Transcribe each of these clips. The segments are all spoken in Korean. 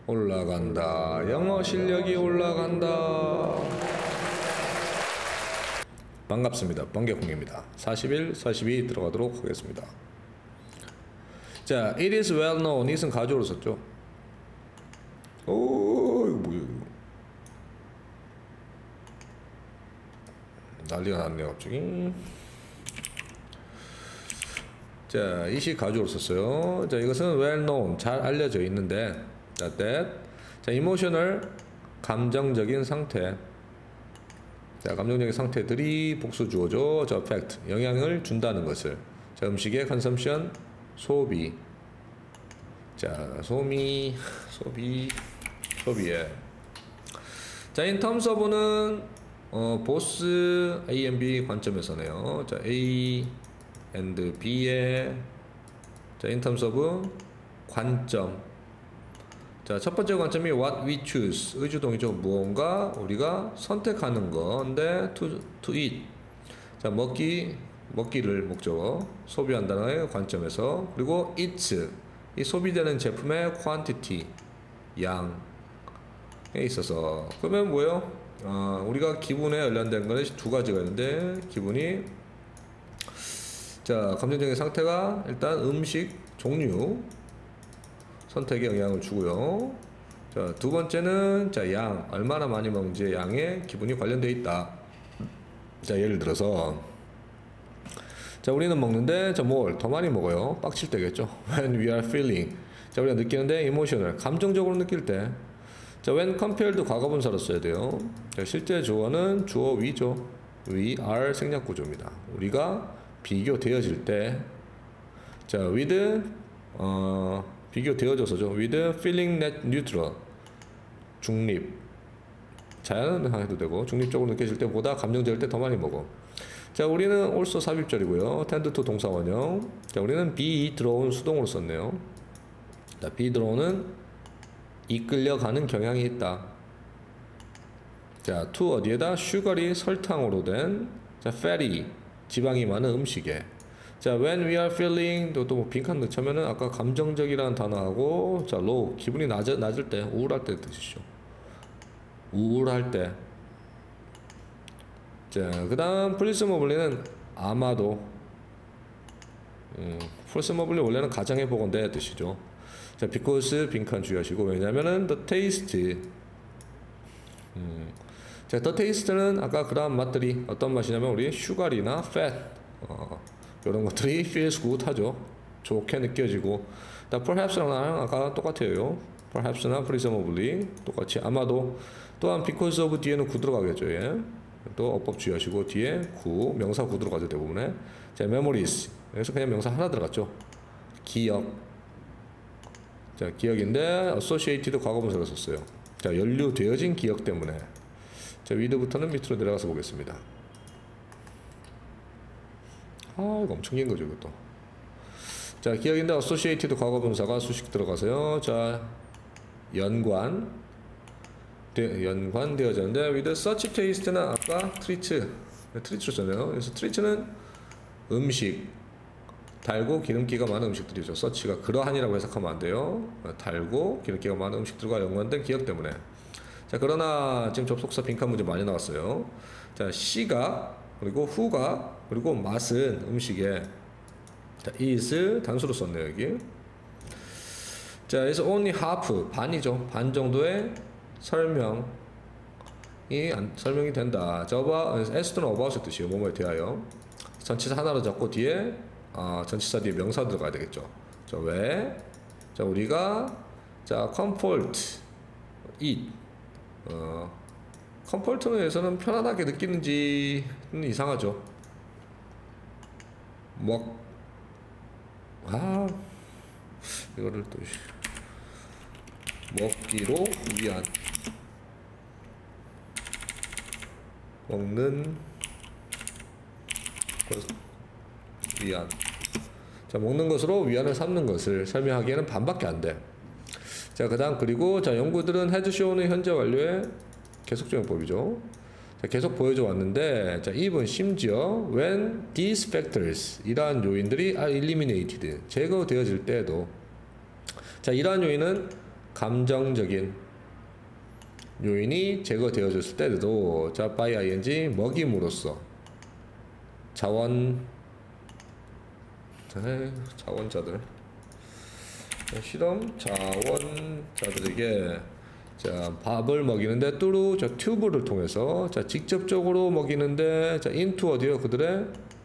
올라간다. 영어 실력이 올라간다. 반갑습니다. 번개콩입니다. 41, 42 들어가도록 하겠습니다. 자, it is well known. it은 가주어로 썼죠. 오, 이거 뭐야, 이거. 난리가 났네요, 갑자기. 자, it이 가주어로 썼어요. 자, 이것은 well known. 잘 알려져 있는데, that. 자, emotional. 감정적인 상태. 자, 감정적인 상태들이 복수 주어죠. 자, affect. 영향을 준다는 것을. 자, 음식의 consumption. 소비. 자, 소비에. 자, in terms of는 both A and B 관점에서네요. 자, A and B의 자, in terms of 관점. 자, 첫 번째 관점이 what we choose. 의주동이죠. 무언가 우리가 선택하는 건데 to eat. 자, 먹기를 목적어 소비한다는 관점에서. 그리고 eats. 이 소비되는 제품의 quantity. 양에 있어서. 그러면 뭐예요? 우리가 기분에 관련된 거는 두 가지가 있는데, 기분이 자, 감정적인 상태가 일단 음식 종류 선택에 영향을 주고요. 자, 두 번째는 자, 양, 얼마나 많이 먹는지의 양에 기분이 관련되어 있다. 자, 예를 들어서 자, 우리는 먹는데 자, 뭘 더 많이 먹어요. 빡칠 때겠죠. When we are feeling. 자, 우리가 느끼는데 emotional. 감정적으로 느낄 때. 자, when compared 과거분사로 써야 돼요. 자, 실제 주어는 주어 we죠. we are 생략 구조입니다. 우리가 비교되어질 때. 자, with 비교되어져서죠. with feeling net neutral. 중립. 자연은 해도 되고 중립적으로 느껴질 때보다 감정적일 때 더 많이 먹어. 자, 우리는 also 삽입절이고요. tend to 동사 원형. 자, 우리는 be 들어온 수동으로 썼네요. 자, be 들어오는 이끌려가는 경향이 있다. 자, to 어디에다 sugar이 설탕으로 된 자, fatty 지방이 많은 음식에. 자, when we are feeling 또 뭐 빈칸 넣자면은 아까 감정적이라는 단어하고 자, low 기분이 낮을 때 우울할 때 뜻이죠. 우울할 때. 자, 그 다음 presumably는 아마도 presumably 원래는 가정해 보건대 뜻이죠. 자, because 빈칸 주의하시고. 왜냐면은 the taste 자, the taste는 아까 그 다음 맛들이 어떤 맛이냐면 우리 sugar이나 fat 이런 것들이 feels good 하죠. 좋게 느껴지고. perhaps랑 아까 똑같아요. perhaps나 presumably 똑같이 아마도. 또한 because of 뒤에는 구 들어가겠죠. 예. 또 어법 주의하시고 뒤에 구 명사 구 들어가죠. 대부분에. 자, memories 여기서 그냥 명사 하나 들어갔죠. 기억. 자, 기억인데 associated 과거분사를 썼어요. 자, 연루되어진 기억 때문에. 자, with부터는 밑으로 내려가서 보겠습니다. 이거 엄청 긴 거죠, 이것도. 자, 기억인데 associated 과거분사가 수식 들어가서요. 자, 연관되어졌는데 with such taste는 아까 treat로 썼네요. 그래서 treat는 음식, 달고 기름기가 많은 음식들이죠. such가 그러한이라고 해석하면 안 돼요. 달고 기름기가 많은 음식들과 연관된 기억 때문에. 자, 그러나 지금 접속사 빈칸 문제 많이 나왔어요. 자, 시각 그리고 후각 그리고 맛은 음식에. 자, is 단수로 썼네요, 여기. 자, 그래서 only half 반이죠. 반 정도의 설명이 된다. 자, as는 about의 뜻이에요. 뭐뭐에 대하여. 전치사 하나로 잡고 뒤에 전치사 뒤에 명사 들어가야 되겠죠. 자, 왜? 자, 우리가 자, comfort eat comfort는 에서는 편안하게 느끼는지는 이상하죠. 이거를 또 먹기로 위한 먹는 것 위한. 자, 먹는 것으로 위안을 삼는 것을 설명하기에는 반밖에 안 돼. 자, 그 다음 그리고 자, 연구들은 has show는 현재 완료의 계속적용법이죠. 자, 계속 보여줘 왔는데 자, even 심지어 when these factors 이러한 요인들이 are eliminated 제거되어질 때에도 자, 이러한 요인은 감정적인 요인이 제거되어졌을 때도 자 by ing 먹임으로써 자원자들 실험 자원자들에게 자 밥을 먹이는데 뚜루 자 튜브를 통해서 자 직접적으로 먹이는데 자 into 어디요 그들의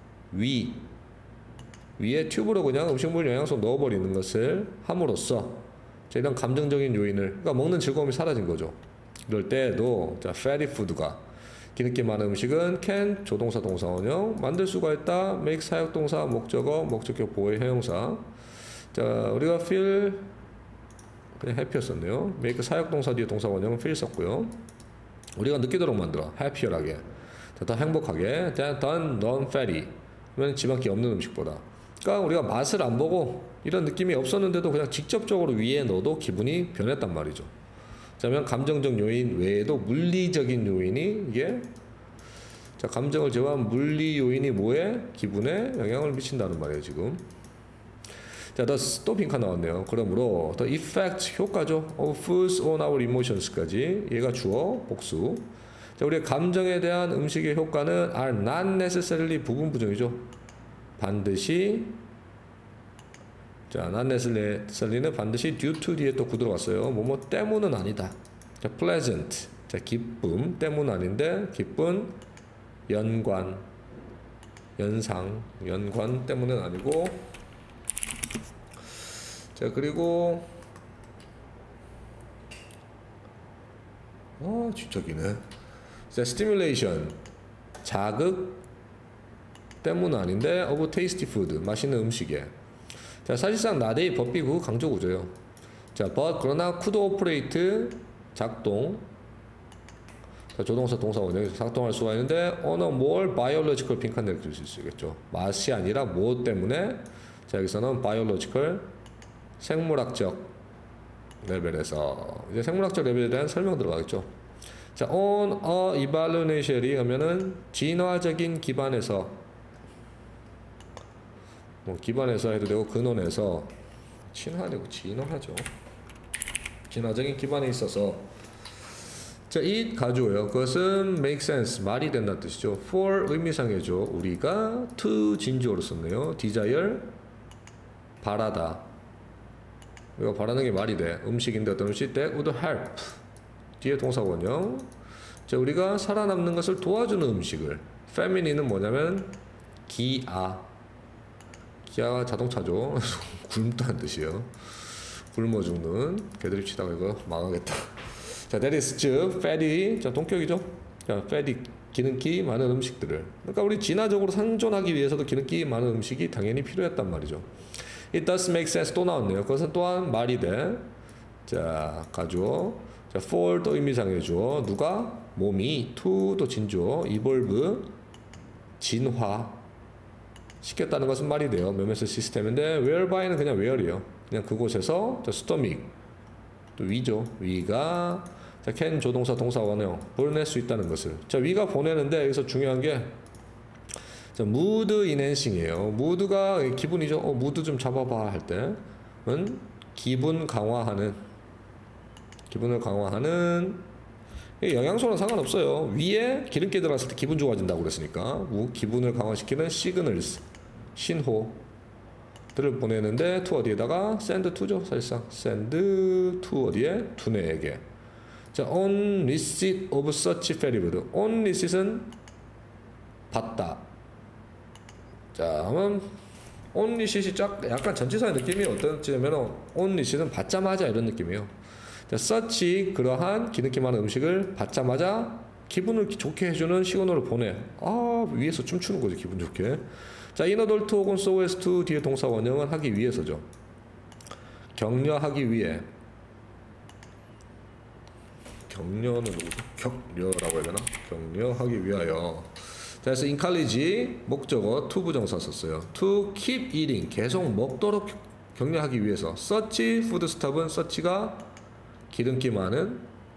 위에 튜브로 그냥 음식물 영양소 넣어버리는 것을 함으로써 자 이런 감정적인 요인을 그러니까 먹는 즐거움이 사라진 거죠. 이럴 때도 자 fatty food가 기름기 많은 음식은 can 조동사 동사 원형 만들 수가 있다 make 사역동사 목적어 목적격 보호 형용사 자 우리가 feel 그냥 happy였었네요. make 사역동사 뒤에 동사 원형은 feel 썼고요. 우리가 느끼도록 만들어 happier하게 더 행복하게 than non-fatty 그러면 지방기 없는 음식보다 그러니까 우리가 맛을 안 보고 이런 느낌이 없었는데도 그냥 직접적으로 위에 넣어도 기분이 변했단 말이죠. 자면 감정적 요인 외에도 물리적인 요인이 이게 자 감정을 제외한 물리 요인이 뭐에 기분에 영향을 미친다는 말이에요 지금. 자, thus 또 빈칸 나왔네요. 그러므로 the effect 효과죠 of foods on our emotions까지 얘가 주어 복수. 자 우리의 감정에 대한 음식의 효과는 are not necessarily 부분 부정이죠. 반드시 자, not necessarly는 반드시 due to 뒤에 또 구두로 왔어요. 뭐뭐 때문은 아니다. 자, pleasant. 자, 기쁨 때문 아닌데 기쁜 연관, 연상, 연관 때문은 아니고. 자, 그리고 진짜 기네. 자, stimulation. 자극 때문 아닌데 of tasty food. 맛있는 음식에. 자 사실상 나데이 법비구 강조 구조예요. 자 but 그러나 could operate 작동 자, 조동사 동사 원형에서 작동할 수가 있는데 on a more biological 빈칸 내릴 수 있겠죠. 맛이 아니라 무엇 때문에 자 여기서는 biological 생물학적 레벨에서 이제 생물학적 레벨에 대한 설명 들어가겠죠. 자 on a evaluation이 하면은 진화적인 기반에서 뭐 기반에서 해도 되고 근원에서 친화되고 진화하죠. 진화적인 기반에 있어서 자 it 가져요. 그것은 make sense 말이 된다는 뜻이죠. for 의미상해죠. 우리가 to 진주어로 썼네요. desire 바라다. 우리가 바라는 게 말이 돼. 음식인데 어떤 음식 that would help 뒤에 동사 원형. 자 우리가 살아남는 것을 도와주는 음식을 feminine은 뭐냐면 기아 기아가 자동차죠. 굶다는 뜻이에요. 굶어 죽는 개들이 치다가 이거 망하겠다. 자, that is 즉 fatty 자 동격이죠. 자, fatty 기름기 많은 음식들을 그러니까 우리 진화적으로 생존하기 위해서도 기름기 많은 음식이 당연히 필요했단 말이죠. It does make sense 또 나왔네요. 그것은 또한 말이 돼. 자, 가주어. 자, for 또 의미상의 주어. 누가 몸이 to 또 진주어. evolve 진화 시켰다는 것은 말이 돼요. 메메스 시스템인데 whereby는 그냥 where이에요. 그냥 그곳에서 자, stomach 또 위죠. 위가 자, can 조동사 동사 원형 보낼 수 있다는 것을 자 위가 보내는데 여기서 중요한 게 자, mood enhancing이에요. mood가 기분이죠. mood 좀 잡아봐 할 때는 기분을 강화하는 영양소는 상관없어요. 위에 기름기 들어갔을 때 기분 좋아진다고 그랬으니까 기분을 강화시키는 시그널스 신호들을 보내는데 to 어디에다가 send to죠. 사실상 send to 어디에 두뇌에게. 자 on receipt of such fatty food on receipt은 받다. 자 하면 on receipt이 약간 전치사의 느낌이 어떤지냐면 on receipt은 받자마자 이런 느낌이에요. 자, such 그러한 기름기 많은 음식을 받자마자 기분을 좋게 해주는 시그널을 보내. 위에서 춤추는 거지 기분 좋게. 자, inadult 혹은 so as to 뒤에 동사 원형은 하기 위해서죠. 격려하기 위해. 격려는 누구죠? 격려라고 해야 되나? 격려하기 위하여. 자, 그래서 encourage 목적어 to 부정사 썼어요. to keep eating 계속 먹도록 격려하기 위해서. such foodstuff은 such가 기름기 많은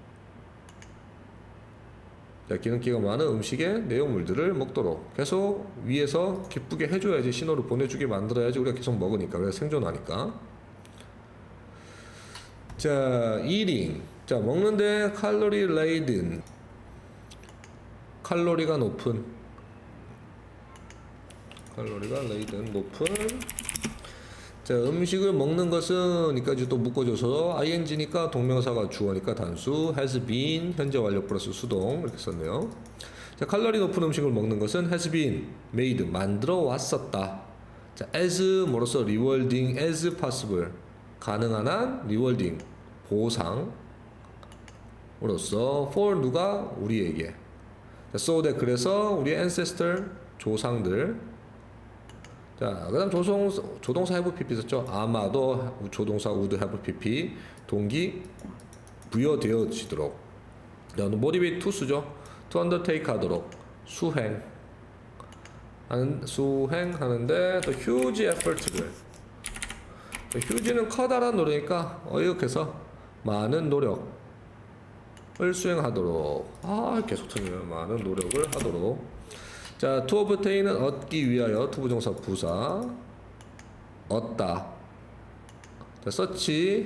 기름기가 많은 음식의 내용물들을 먹도록 계속 위에서 기쁘게 해줘야지 신호를 보내주게 만들어야지 우리가 계속 먹으니까 그래서 생존하니까. 자, eating. 자, 먹는데 칼로리 laden. 칼로리가 높은. 칼로리가 laden 높은. 자, 음식을 먹는 것은 이까지 또 묶어줘서 ing니까 동명사가 주어니까 단수 has been 현재 완료 플러스 수동 이렇게 썼네요. 자, 칼로리 높은 음식을 먹는 것은 has been made 만들어 왔었다. 자, as 뭐로써 rewarding as possible 가능한 한 rewarding 보상으로서 for 누가 우리에게. 자, so that 그래서 우리 ancestor 조상들. 자, 그 다음 조동사 have pp 썼죠. 아마도 조동사 would have pp 동기 부여되어지도록. 자, motivate to 쓰죠. to undertake 하도록 수행하는데 또 huge effort를. huge는 커다란 노력이니까 어역해서 많은 노력을 수행하도록. 계속 틀리네요. 많은 노력을 하도록. 자, to obtain은 얻기 위하여 to 부정사 부사 얻다. 자, search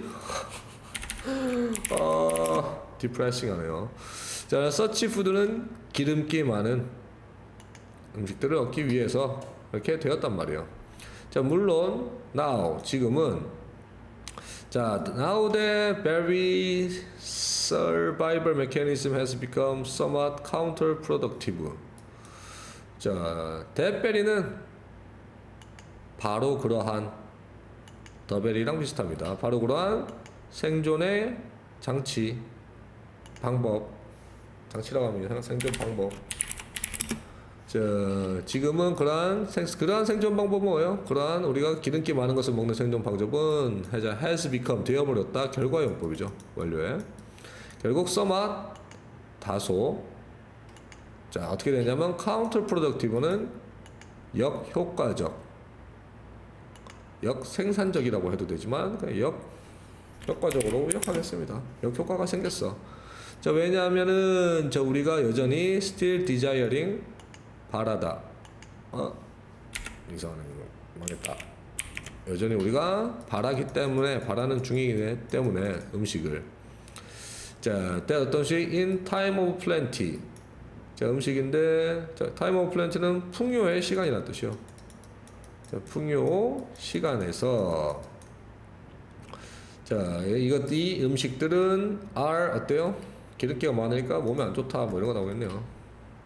depressing 하네요. 자, search food는 기름기 많은 음식들을 얻기 위해서 이렇게 되었단 말이에요. 자, 물론 now 지금은 자, now the very survival mechanism has become somewhat counterproductive. 자, 대베리는 바로 그러한 더베리랑 비슷합니다. 바로 그러한 생존의 장치 방법 장치라고 합니다. 생존 방법. 자, 지금은 그러한 생존 방법은 뭐예요? 그러한 우리가 기름기 많은 것을 먹는 생존 방법은 has become 되어버렸다. 결과용법이죠. 완료에. 결국 somewhat 다소. 자, 어떻게 되냐면 counterproductive는 역효과적, 역생산적이라고 해도 되지만 역효과적으로 역하겠습니다. 역효과가 생겼어. 자, 왜냐하면은 우리가 여전히 still desiring 바라다. 이상하네. 망했다. 여전히 우리가 바라기 때문에 바라는 중이기 때문에 음식을. 자, 때 어떤 시 in time of plenty. 자, 음식인데 자, time of plenty는 풍요의 시간이라는 뜻이요. 자, 풍요 시간에서 자, 이 음식들은 are 어때요? 기름기가 많으니까 몸에 안 좋다 뭐 이런 거 나오겠네요.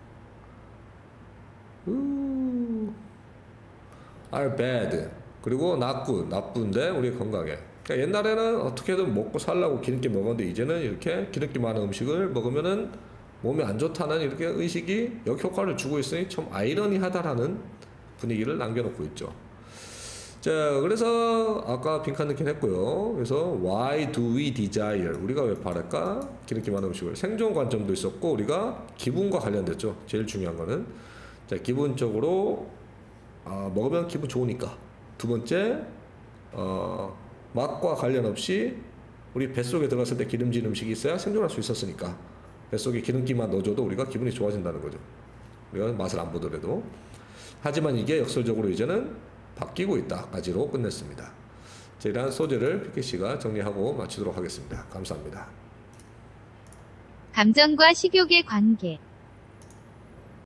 are bad. 그리고 not good. 나쁜데 우리 건강에. 그러니까 옛날에는 어떻게든 먹고 살라고 기름기 먹었는데 이제는 이렇게 기름기 많은 음식을 먹으면은 몸에 안 좋다는 이렇게 의식이 역효과를 주고 있으니 참 아이러니하다라는 분위기를 남겨놓고 있죠. 자, 그래서 아까 빈칸 넣긴 했고요. 그래서 why do we desire? 우리가 왜 바랄까? 기름기 많은 음식을. 생존 관점도 있었고 우리가 기분과 관련됐죠. 제일 중요한 거는 자, 기분적으로 먹으면 기분 좋으니까. 두 번째 맛과 관련 없이 우리 뱃속에 들어갔을 때 기름진 음식이 있어야 생존할 수 있었으니까. 뱃속에 기름기만 넣어줘도 우리가 기분이 좋아진다는 거죠. 우리가 맛을 안 보더라도. 하지만 이게 역설적으로 이제는 바뀌고 있다까지로 끝냈습니다. 자, 이러한 소재를 피켓씨가 정리하고 마치도록 하겠습니다. 감사합니다. 감정과 식욕의 관계.